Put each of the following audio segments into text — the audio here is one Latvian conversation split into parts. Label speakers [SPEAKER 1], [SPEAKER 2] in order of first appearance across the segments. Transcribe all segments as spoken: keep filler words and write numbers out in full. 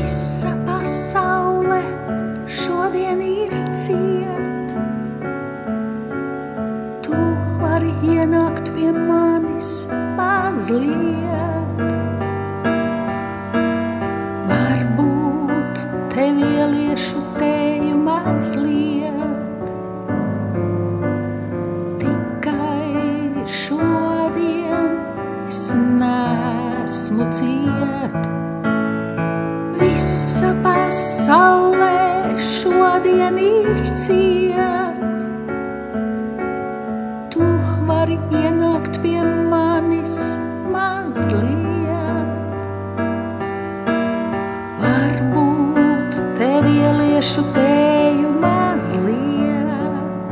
[SPEAKER 1] Visa pasaule šodien ir ciet. Tu vari ienākt pie manis mazliet. Varbūt tev ieliešu teju mazliet. Tikai šodien es nesmu ciet. Visa pasaulē šodien ir ciet. Tu vari ienākt pie manis mazliet. Varbūt tev ieliešu teju mazliet.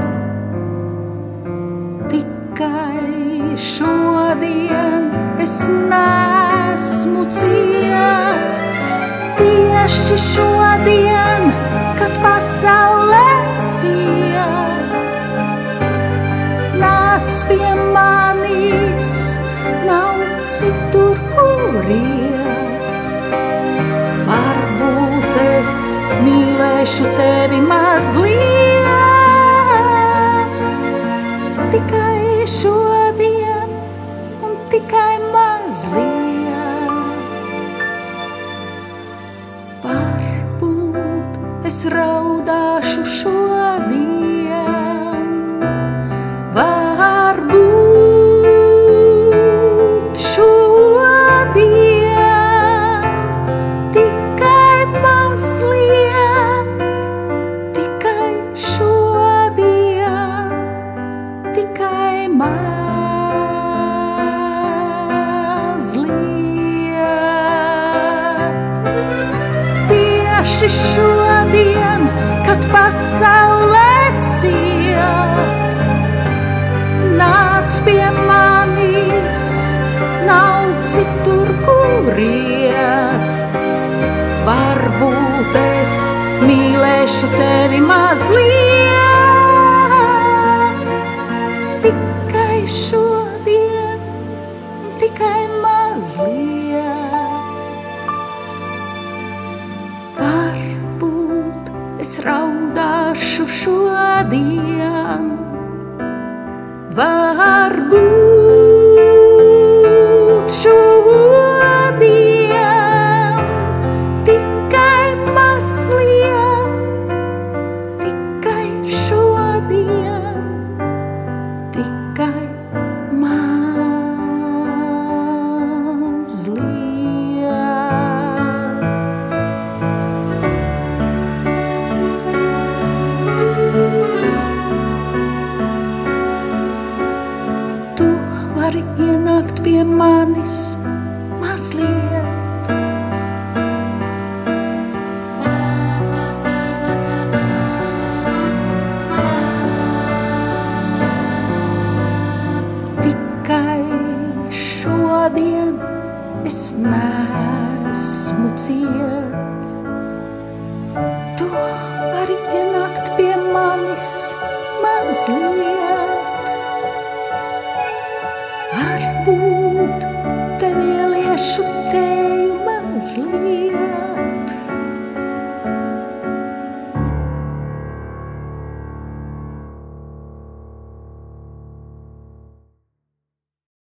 [SPEAKER 1] Tikai šodien es nesmu ciet. Tieši šodien, kad pasaulē ciet, nāc pie manis, nav citur, kur iet. Varbūt es mīlēšu tevi mazliet, tikai šodien un tikai mazliet. Es raudāšu šodien, varbūt šodien, tikai mazliet, tikai šodien, tikai mazliet. Tieši šodien, kad pasaulē ciet, nāc pie manis, nav citur, kur iet. Varbūt es mīlēšu tevi mazliet, tikai šodien, tikai mazliet. Es raudāšu šodien, varbūt šodien, tikai mazliet, tikai šodien, tikai mazliet. Vari ienākt pie manis mazliet. Tikai šodien es nesmu ciet. Tu vari ienākt pie manis mazliet. Varbūt tev ieliešu teju mazliet.